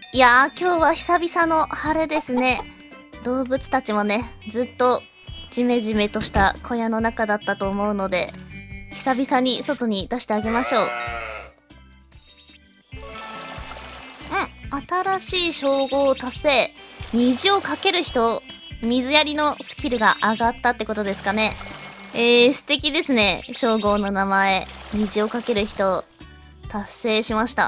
いやー、今日は久々の晴れですね。動物たちもね、ずっとジメジメとした小屋の中だったと思うので、久々に外に出してあげましょう。新しい称号達成。虹をかける人、水やりのスキルが上がったってことですかね。素敵ですね。称号の名前、虹をかける人、達成しました。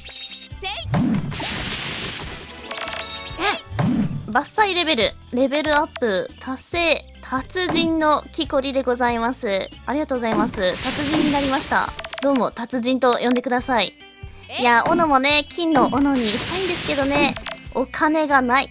伐採レベルアップ達成。達人の木こりでございます。ありがとうございます。達人になりました。どうも達人と呼んでください。いや、斧もね、金の斧にしたいんですけどね、お金がない。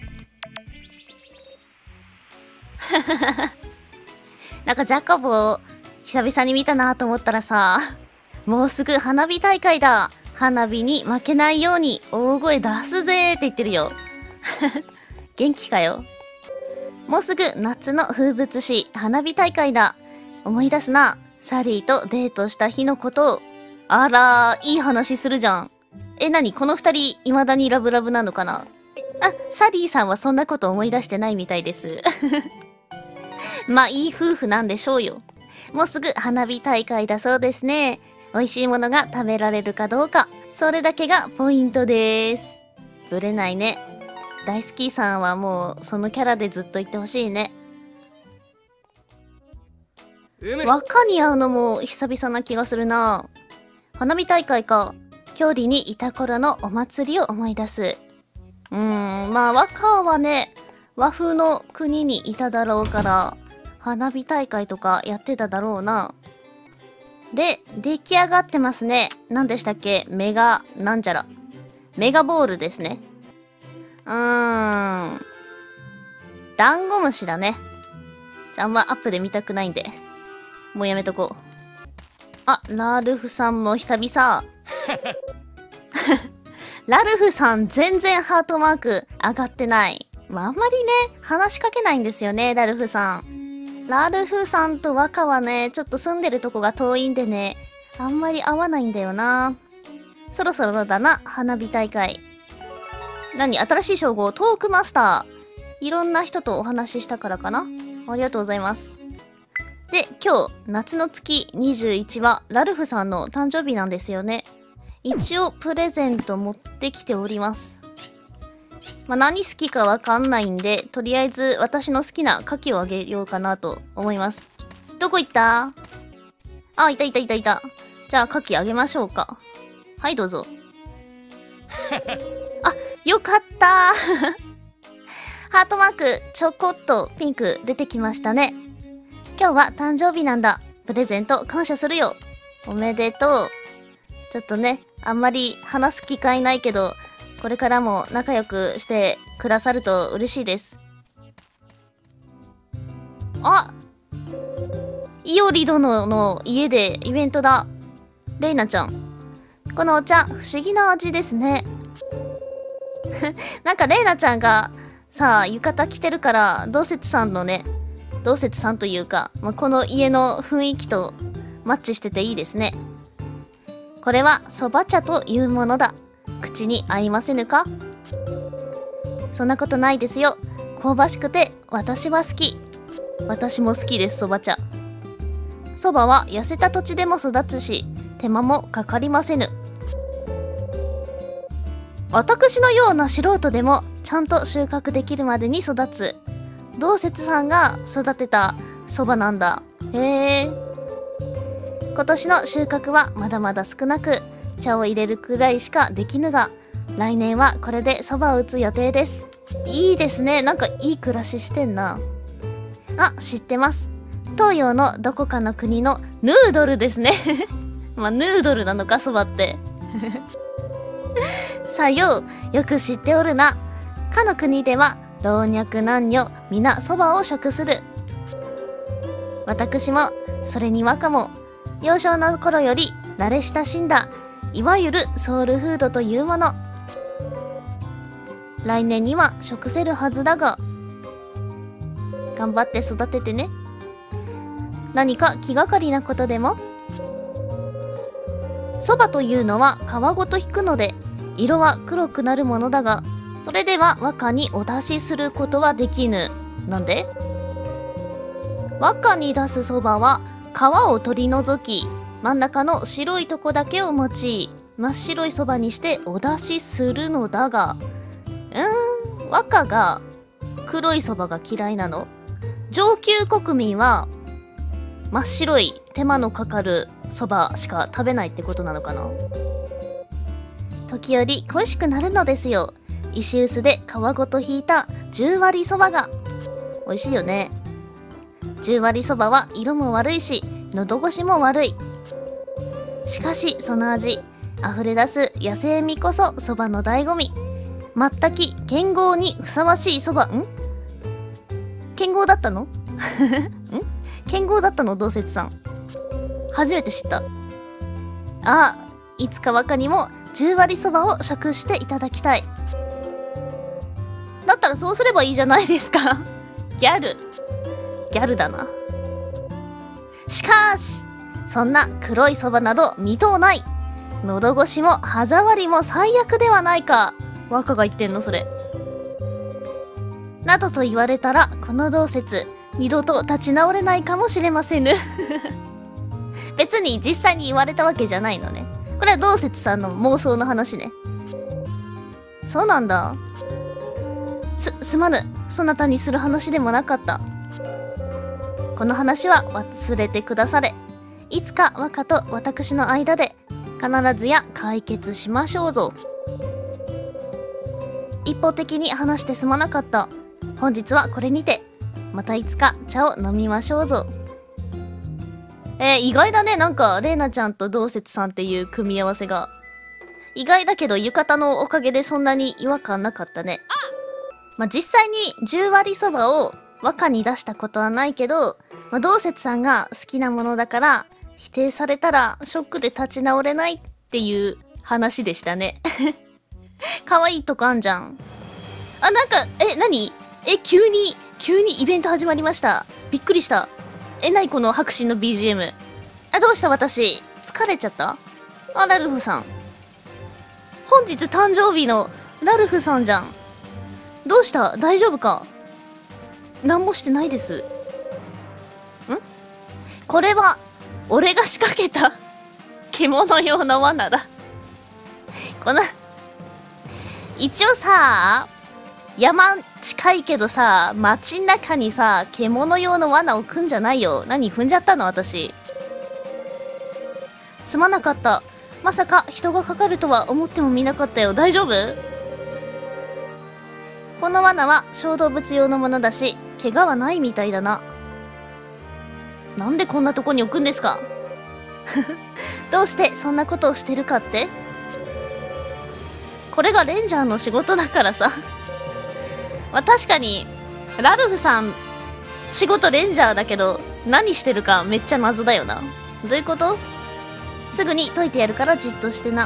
なんかジャコボ久々に見たなと思ったらさ、もうすぐ花火大会だ。花火に負けないように大声出すぜって言ってるよ。元気かよ。もうすぐ夏の風物詩花火大会だ。思い出すな、サリーとデートした日のことを。あらー、いい話するじゃん。何この二人未だにラブラブなのかな。あ、サリーさんはそんなこと思い出してないみたいです。まあいい夫婦なんでしょうよ。もうすぐ花火大会だそうですね。美味しいものが食べられるかどうか、それだけがポイントです。ぶれないね。大好きさんはもうそのキャラでずっと言ってほしいね。輪っかに会うのも久々な気がするな。花火大会か。郷里にいた頃のお祭りを思い出す。まあ和歌はね、和風の国にいただろうから花火大会とかやってただろうな。で、出来上がってますね。何でしたっけ、メガなんちゃら、メガボールですね。ダンゴムシだね。あんまアップで見たくないんでもうやめとこう。あ、ラルフさんも久々。ラルフさん全然ハートマーク上がってない。まあ、あんまりね話しかけないんですよね、ラルフさん。ラルフさんと若はね、ちょっと住んでるとこが遠いんでね、あんまり合わないんだよな。そろそろだな、花火大会。何、新しい称号、トークマスター。いろんな人とお話ししたからかな。ありがとうございます。で、今日夏の月21はラルフさんの誕生日なんですよね。一応プレゼント持ってきております。まあ、何好きかわかんないんで、とりあえず私の好きな牡蠣をあげようかなと思います。どこ行った？あ、いた。じゃあ牡蠣あげましょうか。はい、どうぞ。あ、よかったハートマークちょこっとピンク出てきましたね。今日は誕生日なんだ。プレゼント感謝するよ。おめでとう。ちょっとね、あんまり話す機会ないけど、これからも仲良くしてくださると嬉しいです。あ、いおり殿の家でイベントだ。レイナちゃん、このお茶不思議な味ですね。なんかレイナちゃんがさあ浴衣着てるから、同節さんのね、同節さんというか、この家の雰囲気とマッチしてていいですね。これはそば茶というものだ。口に合いませぬか？そんなことないですよ。香ばしくて私は好き。私も好きです、そば茶。そばは痩せた土地でも育つし、手間もかかりませぬ。私のような素人でもちゃんと収穫できるまでに育つ。同節さんが育てたそばなんだ。へえ。今年の収穫はまだまだ少なく、茶を入れるくらいしかできぬが、来年はこれでそばを打つ予定です。いいですね。なんかいい暮らししてんな。あ、知ってます。東洋のどこかの国のヌードルですね。まあヌードルなのか、そばって。さよう、よく知っておるな。かの国では老若男女皆そばを食する。私もそれに若も幼少の頃より慣れ親しんだ、いわゆるソウルフードというもの。来年には食せるはずだが、頑張って育ててね。何か気がかりなことでも？そばというのは皮ごと引くので、 色は黒くなるものだが、それでは和歌にお出しすることはできぬ。なんで？和歌に出すそばは皮を取り除き、真ん中の白いとこだけを用い、真っ白いそばにしてお出しするのだが、和歌が黒いそばが嫌いなの？上級国民は真っ白い手間のかかるそばしか食べないってことなのかな？時折恋しくなるのですよ。石臼で皮ごとひいた十割りそばが美味しいよね。十割りそばは色も悪いし喉越しも悪い。しかしその味、溢れ出す野生味こそそばの醍醐味。全き剣豪にふさわしいそば。剣豪だったの？剣豪だったの？同説さん初めて知った。いつか和歌にも十割そばを食していただきたい。だったらそうすればいいじゃないですか。ギャルだな。しかしそんな黒いそばなど見とうない。喉越しも歯触りも最悪ではないか。和歌が言ってんのそれ。などと言われたらこの同説二度と立ち直れないかもしれませぬ。別に実際に言われたわけじゃないのね。これは同説さんの妄想の話ね。そうなんだ。すまぬ。そなたにする話でもなかった。この話は忘れてくだされ。いつか和歌と私の間で必ずや解決しましょうぞ。一方的に話してすまなかった。本日はこれにて。またいつか茶を飲みましょうぞ。意外だね。なんかレイナちゃんと同説さんっていう組み合わせが意外だけど、浴衣のおかげでそんなに違和感なかったね。実際に十割そばを和歌に出したことはないけど、同説さんが好きなものだから否定されたらショックで立ち直れないっていう話でしたね。可愛いとこあんじゃん。なんか何急にイベント始まりました。びっくりした。何この迫真の BGM。どうした私疲れちゃった？ラルフさん。本日誕生日のラルフさんじゃん。どうした？大丈夫か？何もしてないです。これは俺が仕掛けた獣用の罠だ。一応さ、山近いけどさ、街ん中にさ、獣用の罠置くんじゃないよ。何踏んじゃったの私。すまなかった。まさか人がかかるとは思ってもみなかったよ。大丈夫？この罠は小動物用のものだし、怪我はないみたいだな。なんでこんなとこに置くんですか？どうしてそんなことをしてるかって？これがレンジャーの仕事だからさ。確かにラルフさん仕事レンジャーだけど何してるかめっちゃ謎だよな。どういうこと？すぐに解いてやるからじっとしてな。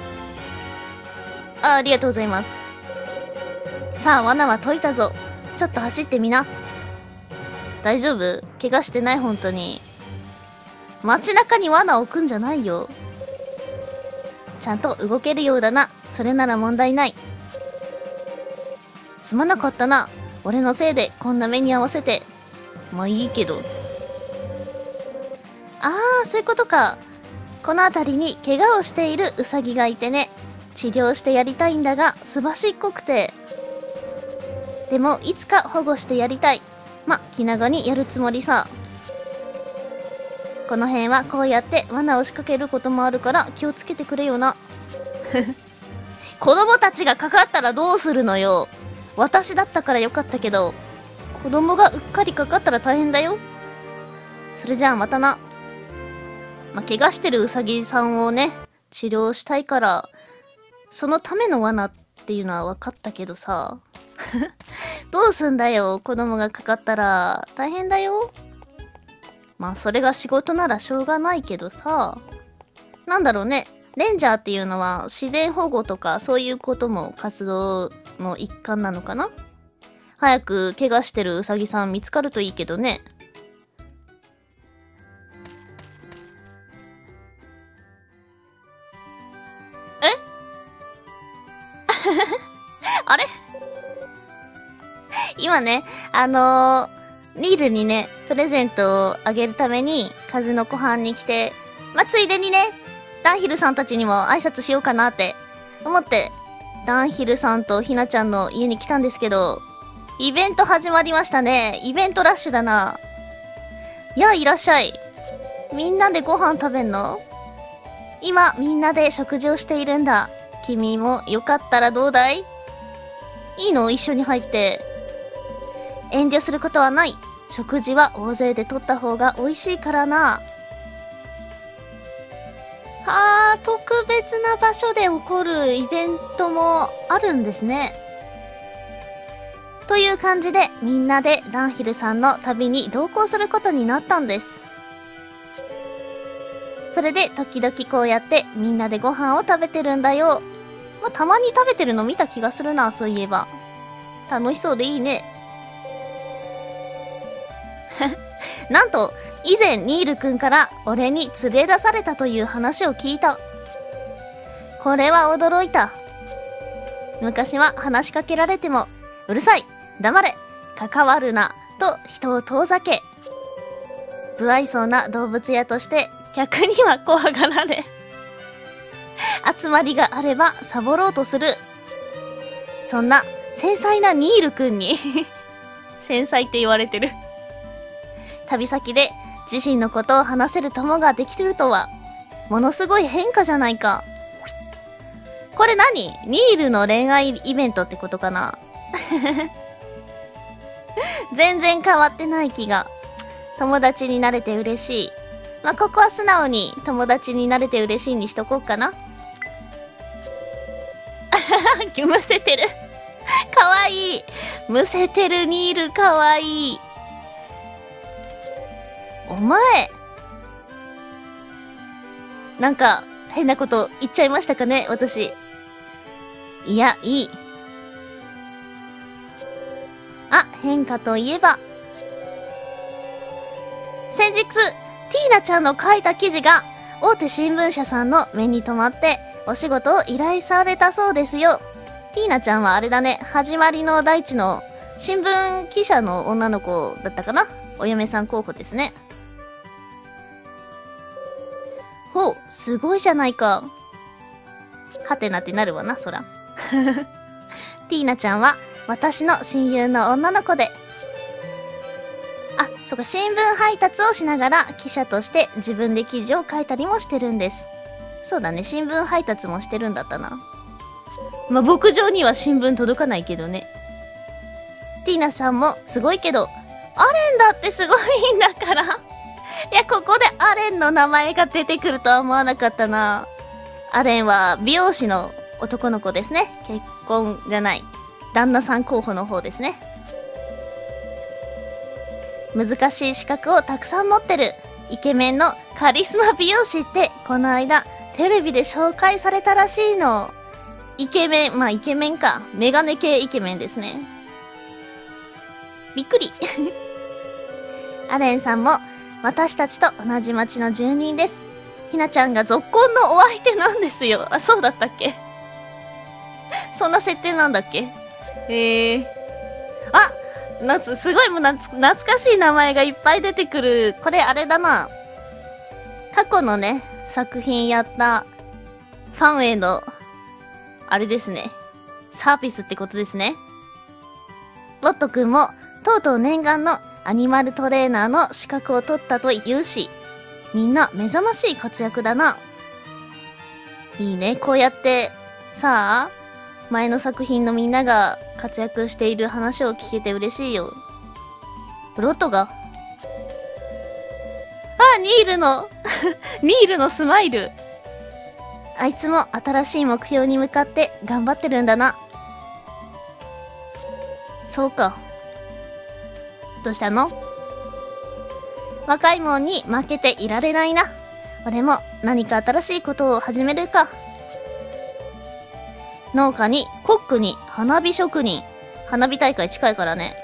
ありがとうございます。さあ罠は解いたぞ。ちょっと走ってみな。大丈夫？怪我してない？本当に街中に罠置くんじゃないよ。ちゃんと動けるようだな。それなら問題ない。すまなかったな。俺のせいでこんな目に合わせて。いいけど。そういうことか。この辺りに怪我をしているウサギがいてね。治療してやりたいんだがすばしっこくて。でもいつか保護してやりたい。気長にやるつもりさ。この辺はこうやって罠を仕掛けることもあるから気をつけてくれよな。子供たちがかかったらどうするのよ。私だったからよかったけど、子供がうっかりかかったら大変だよ。それじゃあまたな。怪我してるウサギさんをね、治療したいから、そのための罠っていうのは分かったけどさ。どうすんだよ。子供がかかったら大変だよ。それが仕事ならしょうがないけどさ。なんだろうね。レンジャーっていうのは自然保護とかそういうことも活動の一環なのかな？早く怪我してるウサギさん見つかるといいけどね。 あれ今ね、ニールにね、プレゼントをあげるために、風の湖畔に来て、まあ、ついでにね、ダンヒルさんたちにも挨拶しようかなって思って、ダンヒルさんとひなちゃんの家に来たんですけど、イベント始まりましたね。イベントラッシュだな。いや、いらっしゃい。みんなでご飯食べんの？今、みんなで食事をしているんだ。君もよかったらどうだい？いいの？一緒に入って。遠慮することはない。食事は大勢で取った方が美味しいからな。はあ、特別な場所で起こるイベントもあるんですね。という感じでみんなでダンヒルさんの旅に同行することになったんです。それで時々こうやってみんなでご飯を食べてるんだよ。まあ、たまに食べてるの見た気がするな、そういえば。楽しそうでいいね。なんと、以前ニールくんから俺に連れ出されたという話を聞いた。これは驚いた。昔は話しかけられても、うるさい、黙れ、関わるな、と人を遠ざけ。不愛想な動物屋として客には怖がられ。集まりがあればサボろうとする。そんな繊細なニールくんに繊細って言われてる。旅先で自身のことを話せる友ができてるとは、ものすごい変化じゃないか。これ何？ニールの恋愛イベントってことかな？全然変わってない気が。友達になれて嬉しい。まあ、ここは素直に友達になれて嬉しいにしとこうかな。むせてる。かわいい。むせてるニールかわいい。お前、なんか変なこと言っちゃいましたかね、私。いや、いい。あ、変化といえば、先日ティーナちゃんの書いた記事が大手新聞社さんの目に留まってお仕事を依頼されたそうですよ。ティーナちゃんはあれだね、始まりの大地の新聞記者の女の子だったかな。お嫁さん候補ですね。ほう、すごいじゃないか。はてなってなるわな、そら。ティーナちゃんは私の親友の女の子で、あ、そうか、新聞配達をしながら記者として自分で記事を書いたりもしてるんです。そうだね、新聞配達もしてるんだったな。まあ、牧場には新聞届かないけどね。ティーナさんもすごいけど、アレンだってすごいんだから。いや、ここでアレンの名前が出てくるとは思わなかったな。アレンは美容師の男の子ですね。結婚じゃない。旦那さん候補の方ですね。難しい資格をたくさん持ってるイケメンのカリスマ美容師ってこの間テレビで紹介されたらしいの。イケメン、まあイケメンか。メガネ系イケメンですね。びっくり。アレンさんも私たちと同じ町の住人です。ひなちゃんがぞっこんのお相手なんですよ。あ、そうだったっけ？そんな設定なんだっけ？あ、すごいもう懐かしい名前がいっぱい出てくる。これあれだな。過去のね、作品やったファンへの、あれですね。サービスってことですね。ロットくんも、とうとう念願のアニマルトレーナーの資格を取ったと言うし、みんな目覚ましい活躍だな。いいね、こうやって、さあ、前の作品のみんなが活躍している話を聞けて嬉しいよ。ロットが、あ、ニールの、ニールのスマイル。あいつも新しい目標に向かって頑張ってるんだな。そうか。どうしたの？若いもんに負けていられないな。俺も何か新しいことを始めるか。農家にコックに花火職人。花火大会近いからね。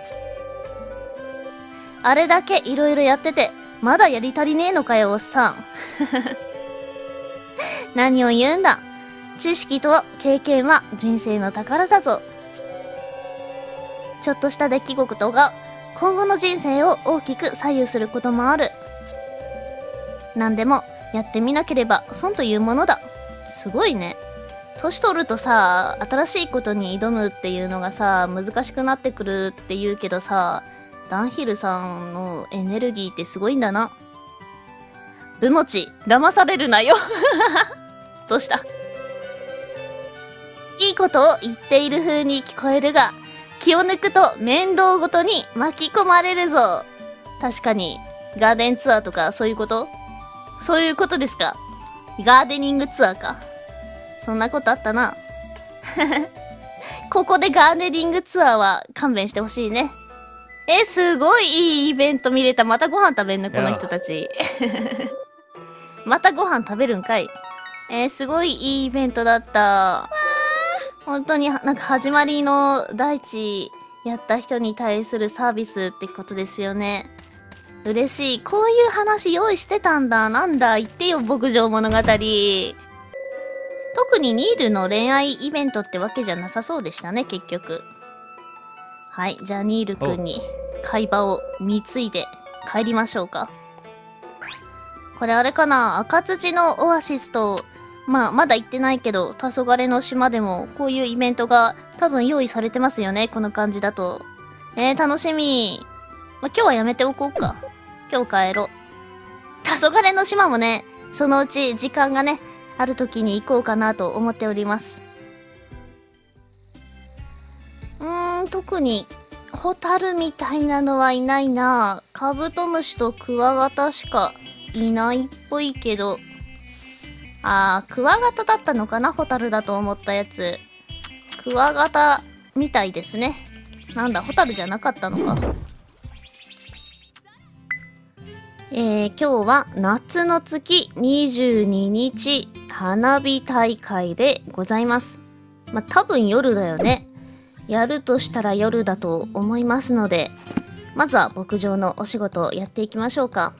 あれだけいろいろやってて、まだやり足りねえのかよ、おっさん。何を言うんだ。 知識と経験は人生の宝だぞ。ちょっとした出来事が今後の人生を大きく左右することもある。何でもやってみなければ損というものだ。すごいね。年取るとさ、新しいことに挑むっていうのがさ、難しくなってくるって言うけどさ、ダンヒルさんのエネルギーってすごいんだな。ブモチ、騙されるなよ。どうした？いいことを言っている風に聞こえるが、気を抜くと面倒ごとに巻き込まれるぞ。確かに、ガーデンツアーとかそういうこと？そういうことですか？ガーデニングツアーか。そんなことあったな。ここでガーデニングツアーは勘弁してほしいね。すごいいいイベント見れた。またご飯食べんのこの人たち。またご飯食べるんかい。すごいいいイベントだった。本当になんか始まりの第一やった人に対するサービスってことですよね。嬉しい。こういう話用意してたんだ。なんだ。言ってよ、牧場物語。特にニールの恋愛イベントってわけじゃなさそうでしたね、結局。はい、じゃあニールくんに会話を貢いで帰りましょうか。これあれかな、赤土のオアシスと、まだ行ってないけど、黄昏の島でもこういうイベントが多分用意されてますよね、この感じだと。楽しみ。今日はやめておこうか。今日帰ろう。黄昏の島もね、そのうち時間がね、ある時に行こうかなと思っております。特に、ホタルみたいなのはいないな。カブトムシとクワガタしかいないっぽいけど。クワガタだったのかな、ホタルだと思ったやつ。クワガタみたいですね。なんだ、ホタルじゃなかったのか。今日は夏の月22日花火大会でございます。多分夜だよね。やるとしたら夜だと思いますので、まずは牧場のお仕事をやっていきましょうか。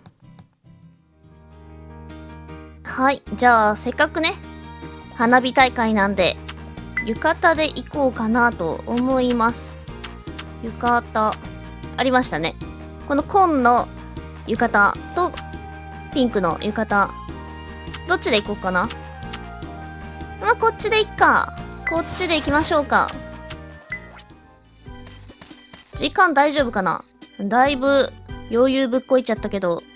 はい、じゃあせっかくね、花火大会なんで、浴衣で行こうかなと思います。浴衣、ありましたね。この紺の浴衣とピンクの浴衣、どっちで行こうかな。こっちで行っか。こっちで行きましょうか。時間大丈夫かな。だいぶ余裕ぶっこいちゃったけど。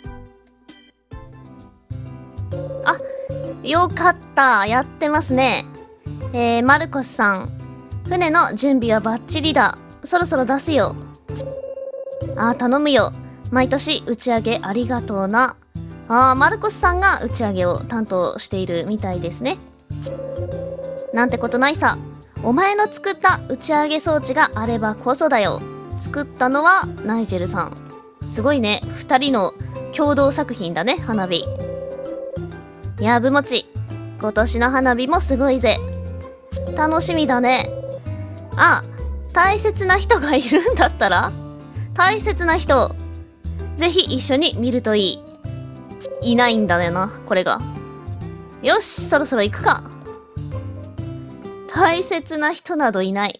よかった。やってますね。マルコスさん。船の準備はバッチリだ。そろそろ出すよ。頼むよ。毎年打ち上げありがとうな。マルコスさんが打ち上げを担当しているみたいですね。なんてことないさ。お前の作った打ち上げ装置があればこそだよ。作ったのはナイジェルさん。すごいね。2人の共同作品だね、花火。いや、ブモチ。今年の花火もすごいぜ。楽しみだね。大切な人がいるんだったら、大切な人、ぜひ一緒に見るといい。いないんだよな、これが。よし、そろそろ行くか。大切な人などいない。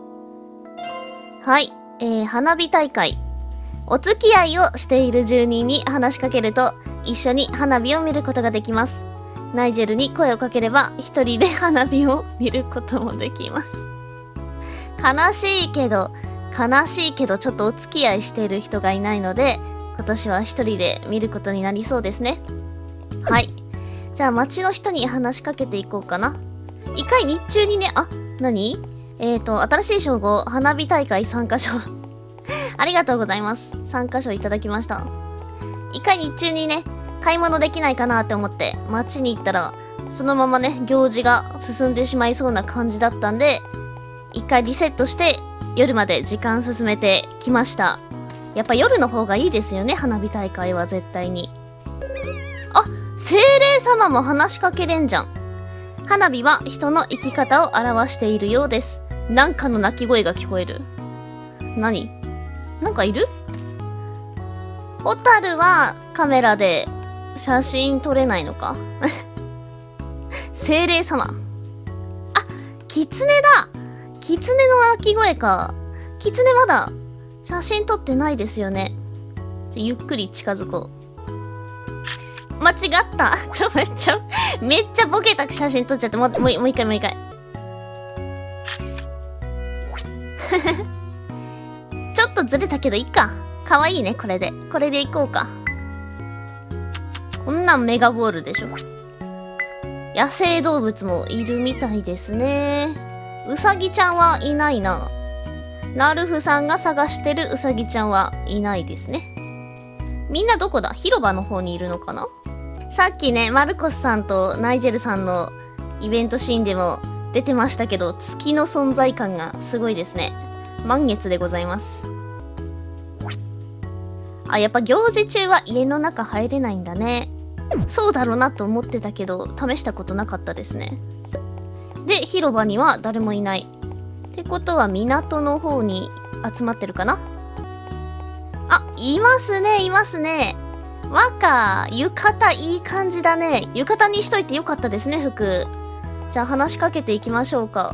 はい、花火大会。お付き合いをしている住人に話しかけると、一緒に花火を見ることができます。ナイジェルに声をかければ、一人で花火を見ることもできます。悲しいけど、ちょっとお付き合いしている人がいないので、今年は一人で見ることになりそうですね。はい。じゃあ街の人に話しかけていこうかな。一回日中にね、何？新しい称号、花火大会参加賞。ありがとうございます。参加賞いただきました。一回日中にね、買い物できないかなって思って街に行ったら、そのままね、行事が進んでしまいそうな感じだったんで、一回リセットして夜まで時間進めてきました。やっぱ夜の方がいいですよね、花火大会は絶対に。精霊様も話しかけれんじゃん。花火は人の生き方を表しているようです。なんかの鳴き声が聞こえる。何？なんかいる？ホタルはカメラで写真撮れないのか。精霊様。 キツネだ。キツネの鳴き声か。キツネまだ写真撮ってないですよね。ゆっくり近づこう。間違った。めっちゃボケた写真撮っちゃって、もう一回。ちょっとずれたけどいいか。かわいいね、これでいこうか。こんなんメガボールでしょ。野生動物もいるみたいですね。うさぎちゃんはいないな。ラルフさんが探してるうさぎちゃんはいないですね。みんなどこだ？広場の方にいるのかな？さっきね、マルコスさんとナイジェルさんのイベントシーンでも出てましたけど、月の存在感がすごいですね。満月でございます。あ、やっぱ行事中は家の中入れないんだね。そうだろうなと思ってたけど、試したことなかったですね。で、広場には誰もいない。ってことは港の方に集まってるかな？あ、いますね。若、浴衣いい感じだね。浴衣にしといてよかったですね、服。じゃあ話しかけていきましょうか。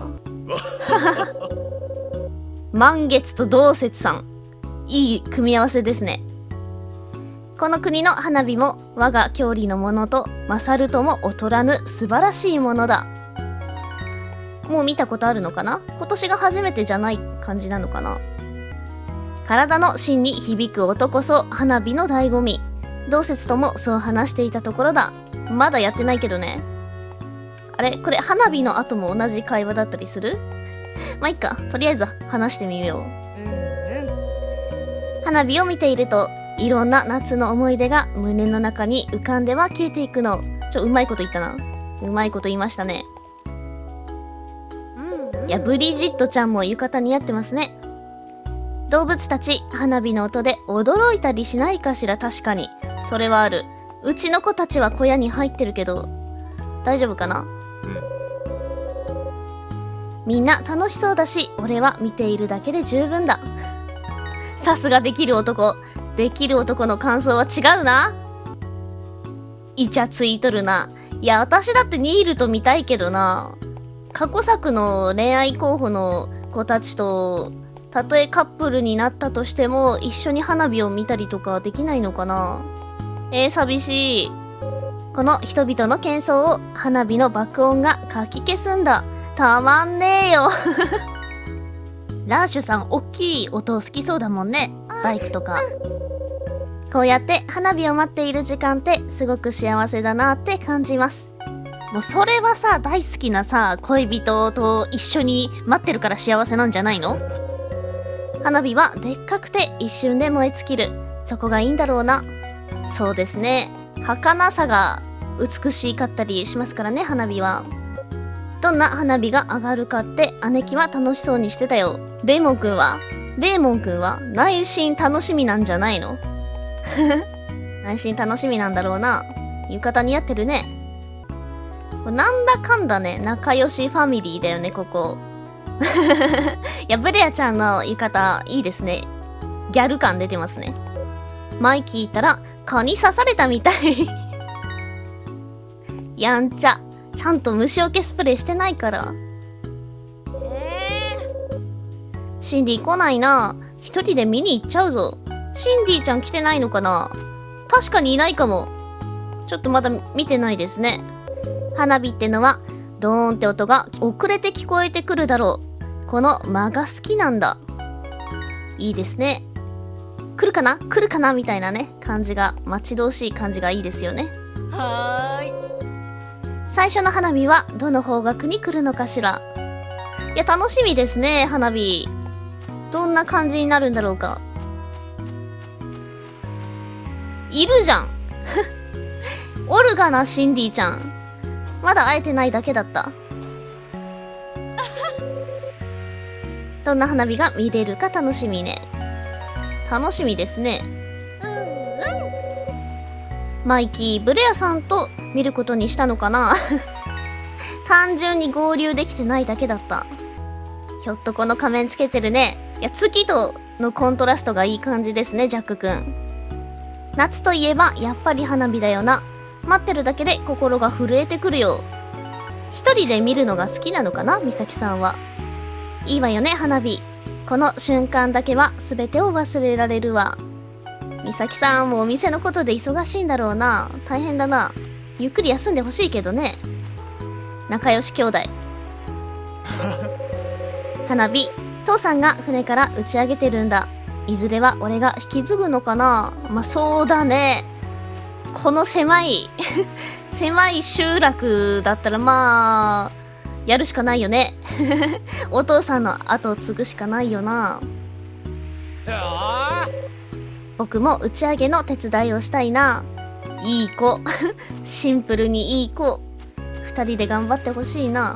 満月と同節さん。いい組み合わせですね。この国の花火も我が郷里のものと勝るとも劣らぬ素晴らしいものだ。もう見たことあるのかな？今年が初めてじゃない感じなのかな？体の芯に響く音こそ花火の醍醐味。同節ともそう話していたところだ。まだやってないけどね。あれこれ花火の後も同じ会話だったりする？まあ、いっか。とりあえず話してみよう。花火を見ていると、いろんな夏の思い出が胸の中に浮かんでは消えていくの。うまいこと言ったな。うまいこと言いましたね。いや、ブリジットちゃんも浴衣似合ってますね。動物たち、花火の音で驚いたりしないかしら。確かに。それはある。うちの子たちは小屋に入ってるけど、大丈夫かな？みんな楽しそうだし、俺は見ているだけで十分だ。さすができる男。できる男の感想は違うな。イチャついとるな。いや、私だってニールと見たいけどな。過去作の恋愛候補の子たちと、たとえカップルになったとしても、一緒に花火を見たりとかできないのかな。寂しい。この人々の喧騒を花火の爆音がかき消すんだ。たまんねえよ。ラーシュさん、おっきい音好きそうだもんね。バイクとか。こうやって花火を待っている時間ってすごく幸せだなって感じます。もうそれはさ、大好きなさ、恋人と一緒に待ってるから幸せなんじゃないの？花火はでっかくて一瞬で燃え尽きる。そこがいいんだろうな。そうですね。儚さが美しかったりしますからね、花火は。どんな花火が上がるかって姉貴は楽しそうにしてたよ。レーモンくんは内心楽しみなんじゃないの？内心楽しみなんだろうな。浴衣似合ってるね。なんだかんだね、仲良しファミリーだよね、ここ。いや、ブレアちゃんの浴衣いいですね。ギャル感出てますね。前聞いたら蚊に刺されたみたい。やんちゃ。ちゃんと虫除けスプレーしてないから。シンディ来ないな。一人で見に行っちゃうぞ。シンディちゃん来てないのかな？確かにいないかも。ちょっとまだ見てないですね。花火ってのはドーンって音が遅れて聞こえてくるだろう。この間が好きなんだ。いいですね。来るかなみたいなね、感じが、待ち遠しい感じがいいですよね。はーい。最初の花火はどの方角に来るのかしら。いや、楽しみですね、花火。どんな感じになるんだろうか。いるじゃん。おるがな、シンディちゃん。まだ会えてないだけだった。どんな花火が見れるか楽しみね。楽しみですね。マイキー、ブレアさんと見ることにしたのかな。単純に合流できてないだけだった。ひょっとこの仮面つけてるね。いや、月とのコントラストがいい感じですね、ジャックくん。夏といえばやっぱり花火だよな。待ってるだけで心が震えてくるよ。 一人で見るのが好きなのかな、美咲さんは。いいわよね、花火。この瞬間だけは全てを忘れられるわ。美咲さんもお店のことで忙しいんだろうな。大変だな。ゆっくり休んでほしいけどね。仲良し兄弟。花火、父さんが船から打ち上げてるんだ。いずれは俺が引き継ぐのかな。まあそうだね。この狭い狭い集落だったらまあやるしかないよね。お父さんの後を継ぐしかないよな。僕も打ち上げの手伝いをしたいな。いい子。シンプルにいい子。二人で頑張ってほしいな。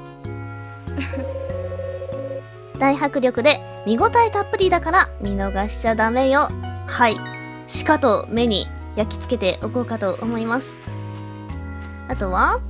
大迫力で見応えたっぷりだから見逃しちゃダメよ。はい。しかと目に焼き付けておこうかと思います。あとは